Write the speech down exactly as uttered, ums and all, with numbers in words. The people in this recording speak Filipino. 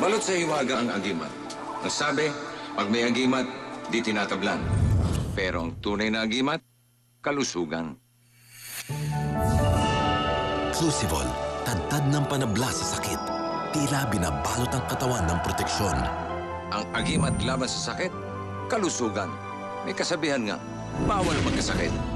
Balot sa hiwaga ang agimat. Ang sabi, pag may agimat, di tinatablan. Pero ang tunay na agimat, kalusugan. Clusivol, tadtad ng panabla sa sakit. Tila binabalot ang katawan ng proteksyon. Ang agimat laban sa sakit, kalusugan. May kasabihan nga, bawal magkasakit.